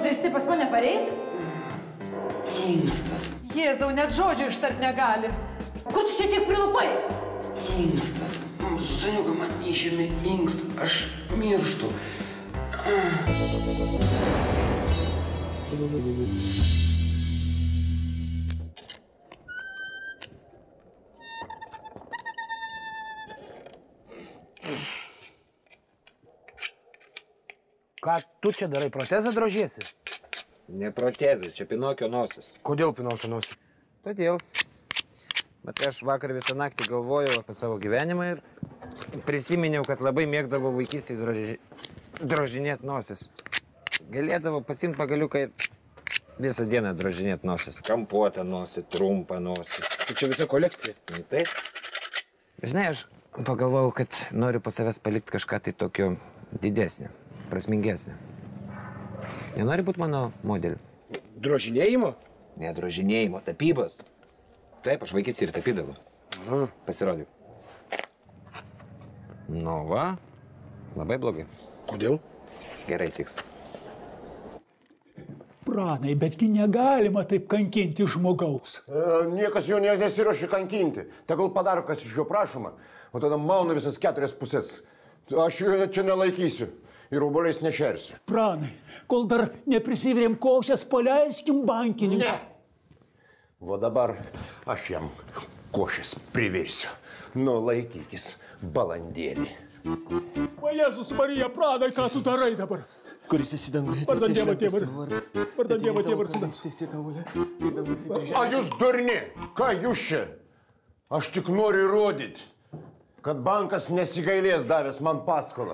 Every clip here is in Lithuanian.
žaisti pas mane pareit? Inkstas. Jėzau, net žodžių ištart negali. Kur tu čia tiek prilupai? Inkstas. Mama, Susaniuka man išėmė inkstą. Aš mirštu. Ką tu čia darai, protezą drožiesi? Ne protezai, čia Pinokio nosis. Kodėl Pinokio nosis? Todėl. Bet aš vakar visą naktį galvojau apie savo gyvenimą ir prisiminiau, kad labai mėgdavau vaikystėje drožinėti nosis. Galėdavau pasimti pagaliuką ir visą dieną drožinėti nosis. Kampuotą nosį, trumpą nosį. Tai čia visa kolekcija. Taip. Žinai, aš pagalvojau, kad noriu po savęs palikti kažką tai tokio didesnio, prasmingesnio. Nenori būti mano modeliu? Drožinėjimo? Ne drožinėjimo, tapybos. Taip, aš vaikystėje ir tapydavau. Pasirodyk. Nu va, labai blogai. Kodėl? Gerai tiks. Pranai, betgi negalima taip kankinti žmogaus. Niekas jo nesiruošia kankinti. Tegul padaro, kas iš jo prašoma, o tada mauna visas 4 pusės. Aš jo čia nelaikysiu ir obuoliais nešersiu. Pranai, kol dar neprisivirėm košės, paleiskim bankininką. Ne! O dabar aš jam košės privirsiu. Nu, laikykis, balandėlį. O Jėzus Marija, Pranai, ką tu darai dabar? Kuris esi danguje, Vardan Dievo tėvą. Vardan Dievo tėvą. A jūs durni? Ką jūs čia? Aš tik noriu įrodyti, kad bankas nesigailės davęs man paskolą.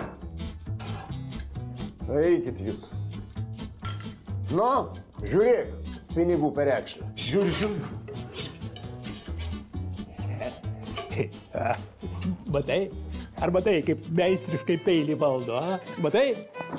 Eikit jūs. Nu, žiūrėk, pinigų perekšlė. Žiūriu. Matai? Ar matai, kaip meistriškai peilį valdo, a? Matai?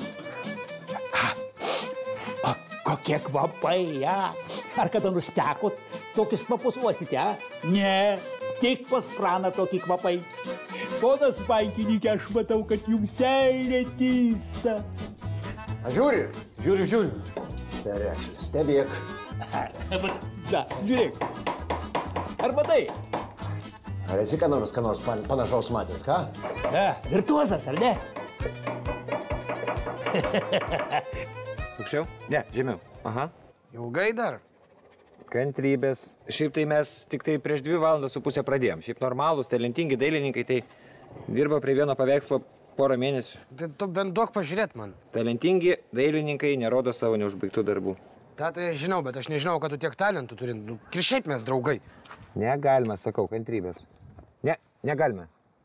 O, kokie kvapai, a? Ar kada nustekot tokius kvapus uostyti, a? Ne, tik pas Praną tokie kvapai. Ponas bankininkė, aš matau, kad jums seilė tysta. A žiūri? Žiūriu. Perekšlė, stebėk. Da, žiūrėk. Ar matai? Ar esi ką nors panašaus matęs, ką? Virtuozas, ar ne? Aukščiau? Ne, žemiau. Aha. Ilgai dar? Kantrybės. Šiaip tai mes tik tai prieš 2,5 valandas pradėjom. Šiaip normalūs, talentingi dailininkai tai dirba prie vieno paveikslo porą mėnesių. Tai tu bent duok pažiūrėt man. Talentingi dailininkai nerodo savo neužbaigtų darbų. Ta tai žinau, bet aš nežinau, kad tu tiek talentų turi. Ir šiaip mes draugai. Negalime, sakau, kantrybės. Ne, negalime.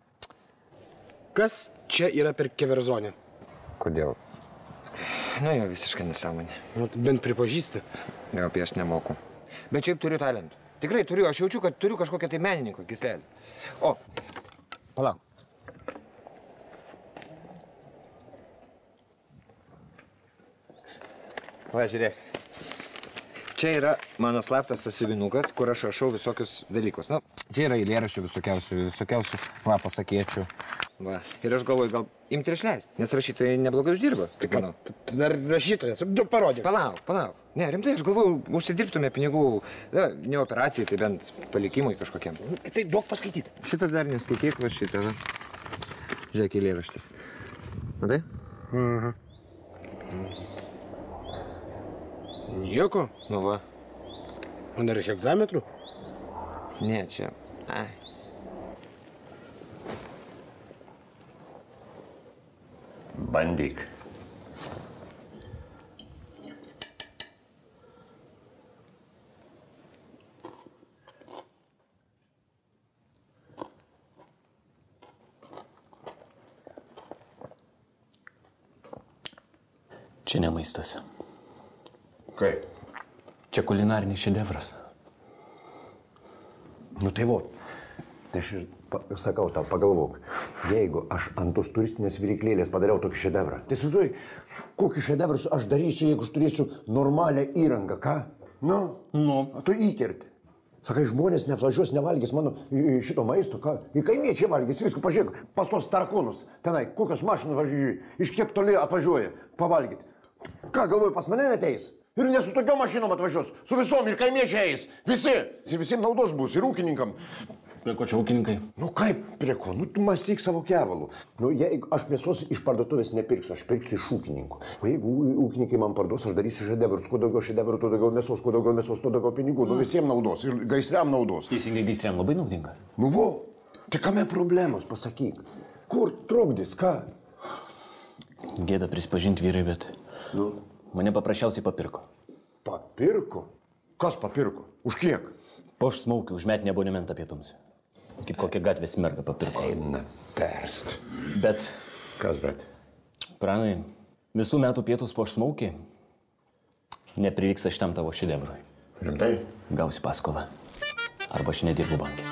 Kas čia yra per keverzonę? Kodėl? Nu jo, visiškai nesąmonė. Nu, bent pripažįsti. Jo, piešt nemoku. Bet šiaip turiu talentų. Tikrai turiu, aš jaučiu, kad turiu kažkokią tai menininko gyslelę. O, palauk. Va, žiūrėk. Čia yra mano slaptas sąsiuvinukas, kur aš rašau visokius dalykus. Na, čia yra eilėraščių visokiausių va, pasakėčių. Va. Ir aš galvoju, gal imti ir išleisti, nes rašytojai neblogai uždirba, kaip manau. Dar rašytojas, parodyk. Palauk. Ne, rimtai, aš galvoju, užsidirbtume pinigų, ne operacijai, tai bent palikimui kažkokiam. Tai duok paskaityti. Šitą dar neskaityk, va šitą. Žiūrėk, eilėraštis. Matai? Nieko? Nu va. O dar hegzametrų? Ne, čia. Ai. Bandyk. Čia ne maistas. Kaip? Čia kulinarinis šedevras. Nu tai vo. Tai aš ir sakau tau, pagalvok. Jeigu aš ant tos turistinės viryklėlės padariau tokį šedevrą, tai įsivaizduoji, kokį šedevrą aš darysiu, jeigu aš turėsiu normalią įrangą, ką? Nu. Tu įkerti. Sakai, žmonės neatvažiuos, nevalgys mano šito maisto, ką? Į kaimiečiai valgys, viską pažiūrėk, pas tos tarkūnus, tenai, kokios mašinos važiuoja, iš kiek toli atvažiuoja pavalgyti. Ką, galvoju, pas mane neteis? Ir ne su tokiom mašinom atvažiuos, su visom ir kaimiečiai eis. Visiems naudos bus ir ūkininkam. Prie ko čia ūkininkai? Nu kaip prie ko? Nu tu mąstyk savo kevalų. Nu jeigu aš mėsos iš parduotuvės nepirksiu, aš pirksiu iš ūkininkų. O jeigu ūkininkai man parduos, aš darysiu šedevrus. Kuo daugiau šedevrų, tuo daugiau mėsos, kuo daugiau mėsos, tuo daugiau pinigų. Nu visiems naudos ir gaisriam naudos. Teisingai, gaisriam labai naudinga. Nu vo, tai kame problemos, pasakyk. Kur trukdys, ką? Gėda prisipažinti vyrai, bet Nu. mane paprasčiausiai papirko. Papirko? Kas papirko? Už kiek? Poš smaukiu už metinį abonementą pietums. Kaip kokia gatvės merga papirko. Eina perst. Bet, Kas bet? Pranai, visų metų pietus poš smaukiai neprilyksta šitam tavo šedevrui. Rimtai? Gausi paskolą. Arba aš nedirbu banke.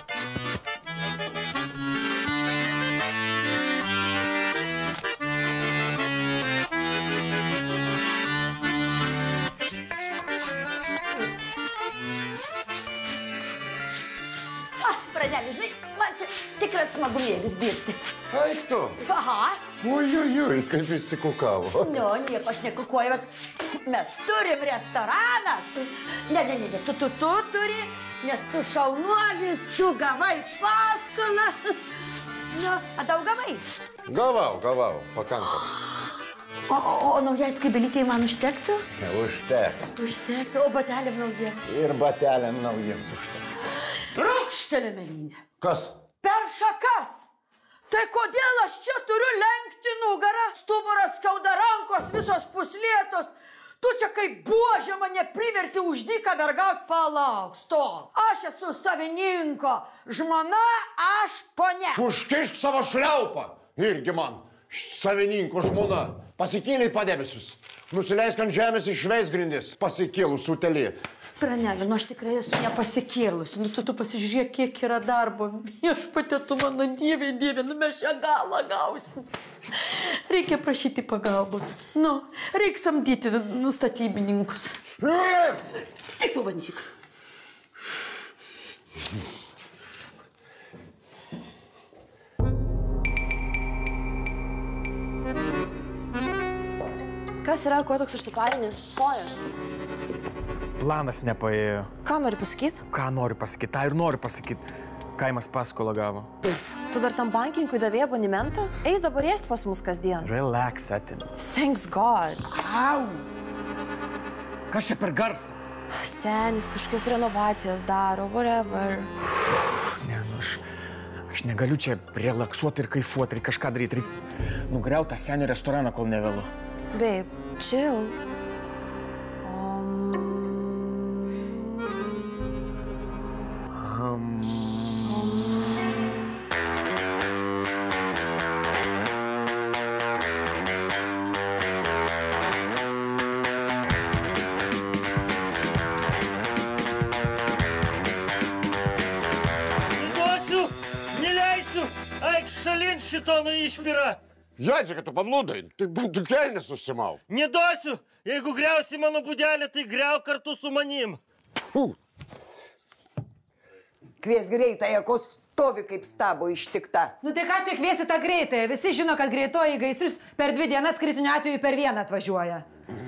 Pranelį, žinai, man čia tikras smagumėlis dirbti. Eik tu. Aha. Oi, kaip išsikukavo. Nu, nieko aš nekukuoju, bet mes turim restoraną. Ne, tu turi, nes tu šaunuolis, tu gavai paskolą. Nu, a daug gavai? Gavau, pakankamai. O naujai skaibylytei man užtektų? Neužteks. Užtektų, o bateliam naujiem? Ir bateliam naujiems užtektų. Rūkštelė mėlynė. Kas? Per šakas. Tai kodėl aš čia turiu lenkti nugarą? Stuburas skauda, rankos visos puslėtos. Tu čia kaip buožė mane priverti už dyką vergaut. Palauk, stop. Aš esu savininko žmona, aš ponia. Užkišk savo šliaupą. Irgi man. Savininko žmona. Pasikėlė padebesius. Nusileisk ant žemės išveis grindis. Pasikėlus utelį. Pranelė, nu aš tikrai esu nepasikėlusi. Nu tu pasižiūrėk, kiek yra darbo. Viešpatie, tu mano dievė, nu mes šią galą gausim. Reikia prašyti pagalbos. Nu, reikia samdyti statybininkus. Tik pabandyk. Kas yra, kuo toks užsiparinęs? Pojas. Planas nepaėjo. Ką nori pasakyti? Ką noriu pasakyti? Ta ir noriu pasakyti. Kaimas paskolą gavo. Tu dar tam bankininkui davėjai abonementą? Eis dabar ėsti pas mus kasdien. Relax, atim. Thanks God. Au! Kas čia per garsas? Senis kažkokias renovacijas daro, whatever. Ne, nu aš negaliu čia relaksuoti ir kaifuoti, ir kažką daryti. Reikia nugriauti tą senį restoraną, kol nevėlu. Babe, chill. Neduosiu, neleisiu, eik šalin šitoną išpirą. Jadžiai, kad tu pablūdai, tai bent tu kelnes susimau. Neduosiu, jeigu griausi mano būdelę, tai griauk kartu su manim. Kvies greitąją, ko stovi kaip stabo ištikta. Nu tai ką čia kviesi tą greitąją? Visi žino, kad greitoji gaisris per 2 dienas, kritiniu atveju per 1 atvažiuoja.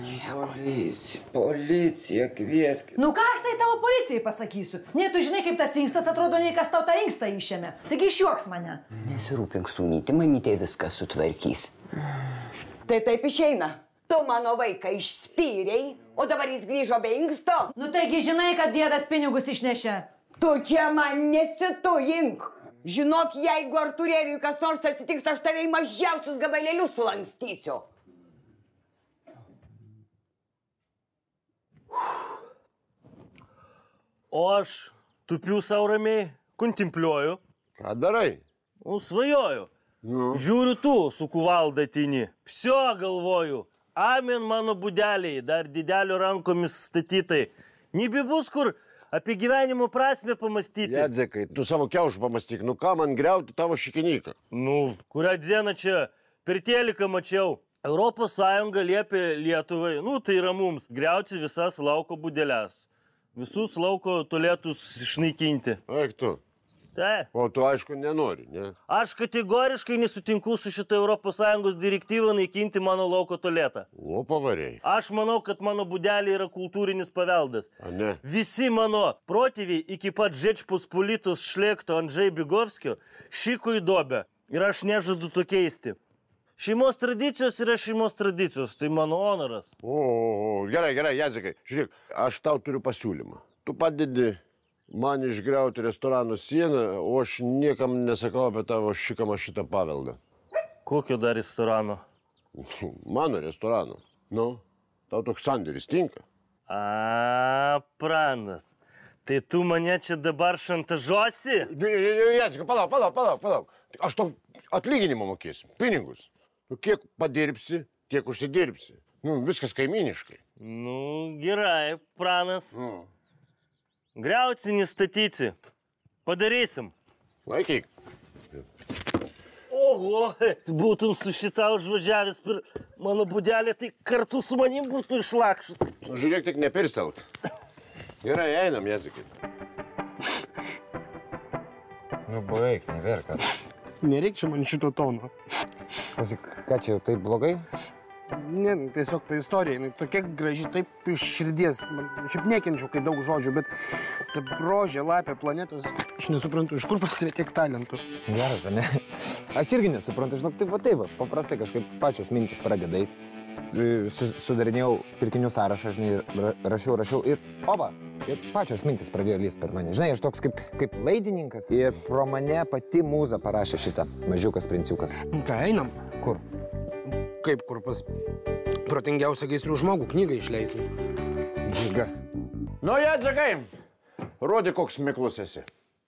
Policija, kviesk. Nu ką aš tai tavo policijai pasakysiu? Nei tu žinai, kaip tas inkstas atrodo, nei kas tau tą inkstą išėmė. Taigi išjuoks mane. Nesirūpink, sūnyti, mamytė viską sutvarkys. Tai taip išeina. Tu mano vaiką išspyrei, o dabar jis grįžo be inksto. Nu taigi žinai, kad dėdas pinigus išnešė. Tu čia man nesitujink. Žinok, jeigu Arturėliui kas nors atsitiks, aš tave į mažiausius gabalėlius sulankstysiu. O aš tupiu sau ramiai, kontempliuoju. Ką darai? Svajoju. Žiūriu tu, su kuvalda ateini. Psio, galvoju. Amen mano būdeliai, dar didelio rankomis statytai. Nebebus kur apie gyvenimo prasmę pamastyti. Jadzekai, tu savo kiaušų pamastyk, nu ką man griauti tavo šikinyką? Nu, kurią dieną čia per teliką mačiau. Europos Sąjunga liepė Lietuvai, nu tai yra mums, griauti visas lauko būdelės. Visus lauko tualetus išnaikinti. Eik tu. Tai. O tu aišku nenori, ne? Aš kategoriškai nesutinku su šitą ES direktyvą naikinti mano lauko tualetą. O pavariai. Aš manau, kad mano būdelė yra kultūrinis paveldas. A ne? Visi mano protėviai iki pat Žečpospolitos šlėkto Andžej Bigovskio šiko į dobę. Ir aš nežadu to keisti. Šeimos tradicijos yra šeimos tradicijos, tai mano honoras. O, gerai, Jacekai, žiūrėk, aš tau turiu pasiūlymą. Tu padedi man išgriauti restorano sieną, o aš niekam nesakau apie tavo šikamą šitą paveldą. Kokio dar restorano? Mano restorano. Nu, tau toks sandėris tinka. A, pranas. Tai tu mane čia dabar šantažuosi? Jacika, palauk. Aš tau atlyginimą mokėsiu, pinigus. Nu, kiek padirbsi, tiek užsidirbsi. Nu, viskas kaiminiškai. Nu, gerai, pranas. Griauti, nestatysi. Padarysim. Laikyk. Oho, būtum su šitą užvažiavęs per mano būdelę, tai kartu su manim būtų išlakšus. Nu, žiūrėk, tik nepirstelk. Gerai, einam, Jacekai. Nu, baik, neverk. Nereikia man šito tono. Klausyk, ką čia jau taip blogai? Ne, tiesiog ta istorija, jinai tokia graži, taip iš širdies. Man šiaip nekenčiau, kai daug žodžių, bet ta rožė, lapė, planetos, aš nesuprantu, iš kur pas tave tiek talentų. Geras, ne? Aš irgi nesuprantu, žinok, taip, paprastai kažkaip pačios mintis pradedai. Sudarinėjau pirkinių sąrašą, žinai, rašiau ir oba, ir pačios mintis pradėjo lyst per mane. Žinai, aš toks kaip laidininkas ir pro mane pati mūza parašė šitą mažiukas princiukas. Ką, einam? Kur? Kaip kur pas protingiausią gaisrų žmogų knygą išleisim? Knyga. Nu, Jacekai, rodi, koks miklus esi.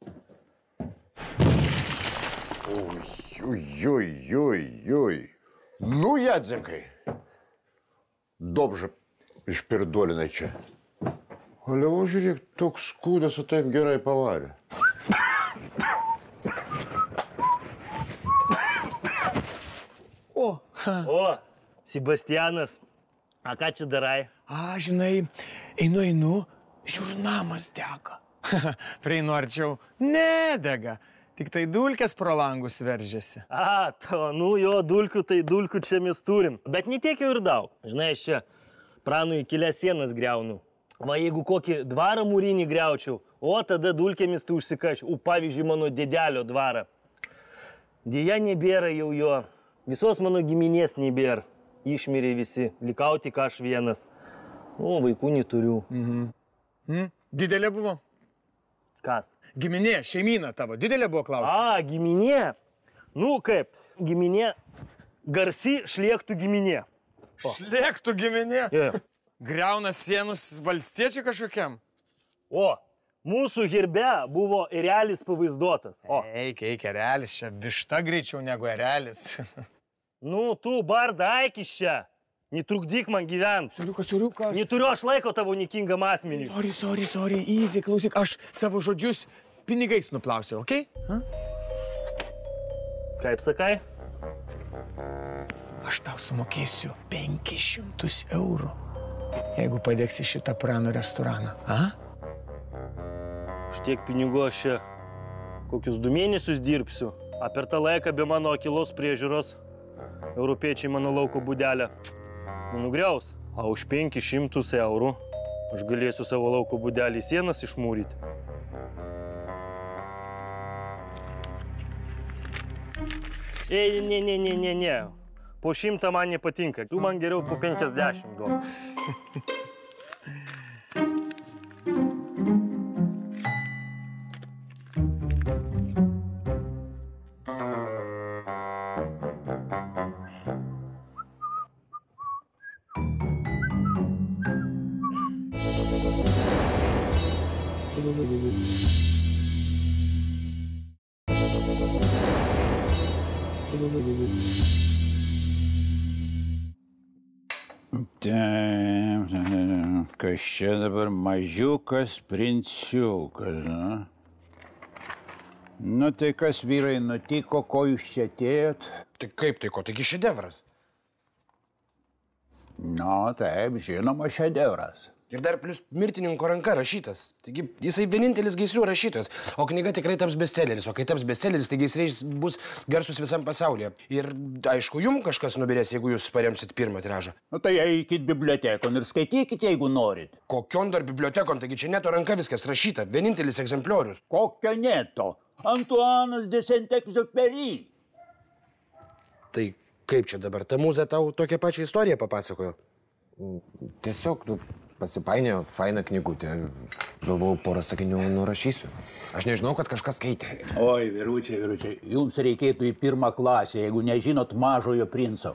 Ой. Ну, Jacekai. Добже išpirduolinai čia. O Levo, žiūrėk, toks skūdas, o taip gerai pavarė. O, Sebastianas, a ką čia darai? A, žinai, einu, žiūr, namas dega. Prieinu arčiau, nedega. Tik tai dulkės pro langus veržiasi. A, nu jo, dulkių, tai dulkių čia mes turim. Bet ne tiek jau ir daug. Žinai, aš čia pranui kelias sienas griaunu. Va, jeigu kokį dvarą mūrinį griaučiau, o tada dulkėmis tu užsikaš. Pavyzdžiui, mano dėdelio dvarą. Dėja nebėra jau jo. Visos mano giminės nebėra. Išmirė visi. Likau tik aš vienas. O, vaikų neturiu. Didelė buvo? Kas? Giminė, šeimyna tavo. Didelė buvo klausimas. A, giminė. Nu kaip, giminė, garsi šlėktų giminė. Šlėktų giminė? Yeah. Griauna sienus valstiečių kažkokiam? O, mūsų herbe buvo erelis pavaizduotas. O. Eik, erelis, čia višta greičiau negu erelis. Nu, tu, barda, eikis čia. Netrukdyk man gyventi. Soriukas. Neturiu aš laiko tavo niekingam asmeniui. Sorry, easy, klausyk, aš savo žodžius pinigais nuplausiu, okei? Kaip sakai? Aš tau sumokėsiu 500 eurų, jeigu padėksi šitą prano restoraną. Šitiek pinigų aš čia kokius 2 mėnesius dirbsiu. A per tą laiką be mano akylos priežiūros europiečiai mano lauko būdelę nugriaus. A už 500 eurų aš galėsiu savo lauko būdelį sienas išmūryti. Ei, ne. Po 100 man nepatinka. Tu man geriau po 50 duok. Kas čia dabar mažiukas princiukas, na? Nu tai kas, vyrai, nutiko, ko jūs čia atėjot? Tai kaip tai ko, taigi šedevras? Nu taip, žinoma, šedevras. Ir dar plus mirtininko ranka rašytas. Taigi jisai vienintelis gaisrių rašytojas. O knyga tikrai taps bestselleris. O kai taps bestselleris, tai gaisriai bus garsus visam pasaulyje. Ir aišku, jums kažkas nubirės, jeigu jūs paremsit pirmą tiražą. Nu tai eikit bibliotekon ir skaitykit, jeigu norit. Kokion dar bibliotekon? Taigi čia neto ranka viskas rašyta. Vienintelis egzempliorius. Kokio neto? Antuanas de Saint-Exupéry. Tai kaip čia dabar? Ta mūza tau tokią pačią istoriją papasakojo? Tiesiog, pasipainėjo faina knygutė. Galvojau, porą sakinių nurašysiu. Aš nežinau, kad kažkas skaitė. Oi, vyručiai, jums reikėtų į pirmą klasę, jeigu nežinot Mažojo princo.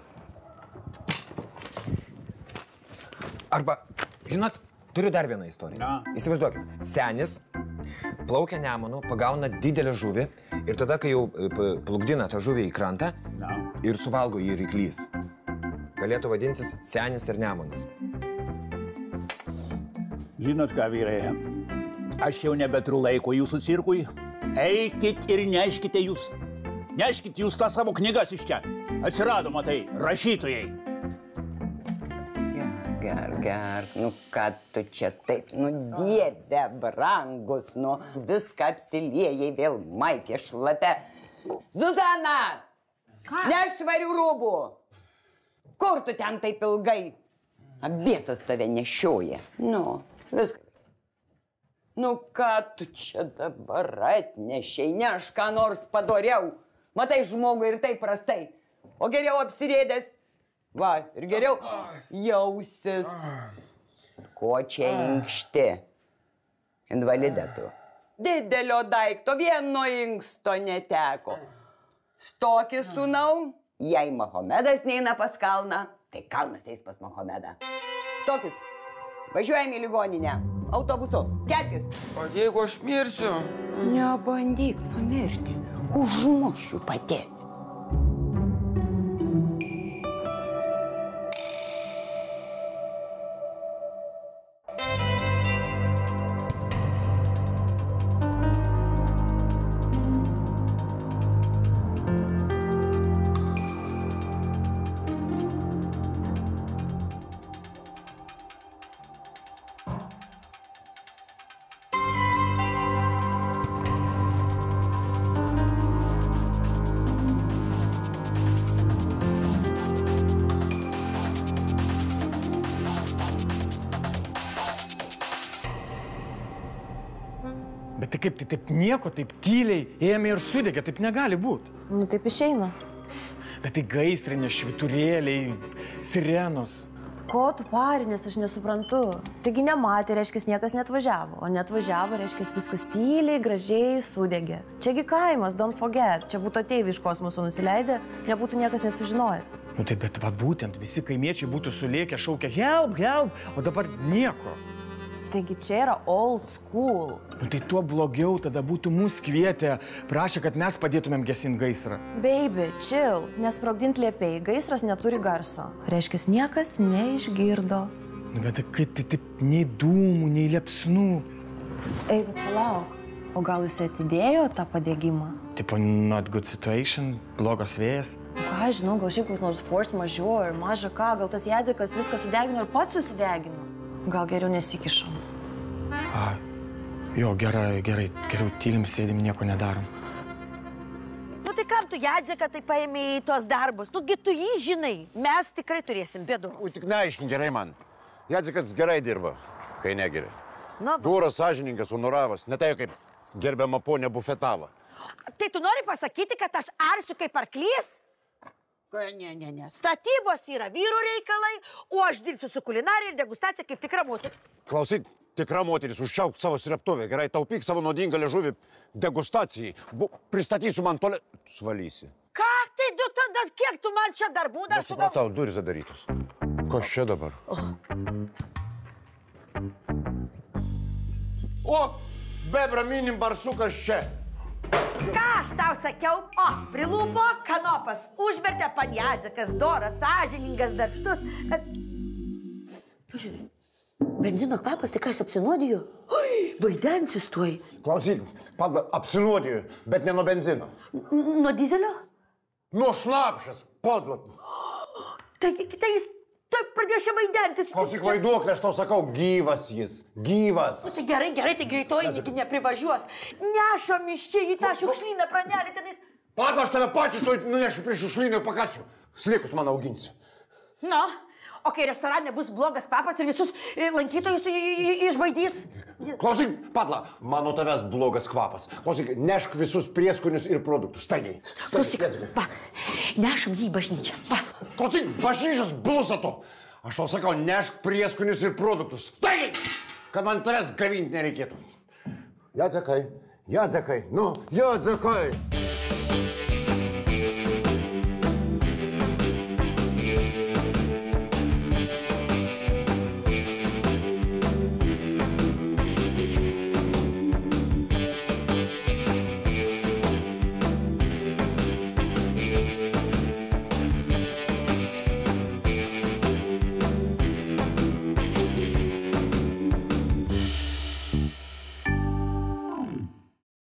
Arba, žinot, turiu dar vieną istoriją. Įsivaizduokit, senis plaukia Nemunu, pagauna didelę žuvį ir tada, kai jau plukdina tą žuvį į krantą ir suvalgo jį ryklys. Galėtų vadintis Senis ir Nemunas. Žinot ką, vyrai, aš jau nebeturiu laiko jūsų cirkui. Eikit ir neškite jūs tą savo knygas iš čia. Atsirado, matai, rašytojai. Gerk, nu ką tu čia taip, nu dieve brangus, nu viską apsiliejai vėl maikė šlapia. Zuzana! Nešvarių rūbų! Kur tu ten taip ilgai? Abiesas tave nešioja. Nu, viskas. Nu, ką tu čia dabar atnešiai? Ne aš ką nors padoriau. Matai, žmogui ir taip prastai. O geriau apsirėdęs. Va, ir geriau jausis. Ko čia inkšti? Invalidė tu. Didelio daikto, vieno inksto neteko. Stokis, sūnau. Jei Mahomedas neina pas kalną, tai kalnas eis pas Mahomedą. Stokis, važiuojame į ligoninę. Autobusu, kelkis. O jeigu aš mirsiu? Nebandyk numirti. Užmušiu pati. Bet tai kaip, tai taip nieko, taip tyliai ėmė ir sudegė, taip negali būti. Nu taip išeina. Bet tai gaisrinė, šviturėliai, sirenos. Ko tu pari, nes aš nesuprantu. Taigi nematė, reiškia, niekas netvažiavo. O netvažiavo, reiškia, viskas tyliai, gražiai sudegė. Čiagi kaimas, don't forget. Čia būtų ateiviai iš kosmoso nusileidę, nebūtų niekas net sužinojęs. Nu tai bet va būtent, visi kaimiečiai būtų sulėkę, šaukę help, help, o dabar nieko. Taigi čia yra old school. Nu tai tuo blogiau tada būtų mus kvietę, prašė, kad mes padėtumėm gesinti gaisrą. Baby, chill, nesprogdint liepiai, gaisras neturi garso. Reiškia, niekas neišgirdo. Nu bet kai tai taip nei dūmų, nei liepsnų. Ei, bet palauk, o gal jis atidėjo tą padegimą? Tipo not good situation, blogas vėjas. Ką žinau, gal šiaip koks nors force majeure, maža ką, gal tas Jadzikas viską sudegino ir pats susidegino. Gal geriau nesikišam. Jo, gerai, geriau tylim sėdim, nieko nedarom. Nu tai kam tu Jadziką tai paėmė į tuos darbus? Tu jį žinai, mes tikrai turėsim bėdos. Tik neaiškink gerai man. Jadzikas gerai dirba, kai negeria. Nu, Dūras, sąžininkas, honoravas, ne tai kaip gerbiama ponė bufetava. tai tu nori pasakyti, kad aš arsiu kaip arklys? Ne. Statybos yra vyrų reikalai, o aš dirbsiu su kulinarija ir degustacija kaip tikra moteris. Klausyk, tikra moteris, užčiauk savo sreptuvę, gerai, taupyk savo nuodingą liežuvį degustacijai. Pristatysiu man toliau. Svalysi. Ką tai tu tada, kiek tu man čia darbų dar sugal... Tau durys adarytos. Kas čia dabar? O, bebra minim barsukas čia. Ką aš tau sakiau? O, prilūpo kanopas, užvertė pan Jadzikas, doras, sąžiningas, darbštus. Pažiūrėk, benzino kvapas, tai ką jis apsinuodijo? Oi, vaidensis tuoj. Klausyk, apsinuodijo, bet ne nuo benzino. Nuo dizelio? Nuo šnapšas, podlat. Tai jis taip pradėjo čia vaidentis. Klausyk, vaiduoklė, aš tau sakau, gyvas jis. Gyvas. Tai gerai, tai greitoji neprivažiuos. Nešam iš čia į tą šiukšlyną pranelį tenais. Padla, aš tave patys nunešiu prie šiukšlyno ir pakasiu. Sliekus man auginsi. Na, o kai restorane bus blogas papas ir visus lankytojus išbaidys. Klausyk, Padla, mano tavęs blogas kvapas. Klausyk, nešk visus prieskonius ir produktus. Staigiai. Klausyk, va, nešam jį į bažnyčią. Va. Klausyk, bažnyčios blusa to. Aš tau sakau, nešk prieskonius ir produktus. Staigiai, kad man tavęs gavinti nereikėtų. Jadzekai, nu, Jadzekai.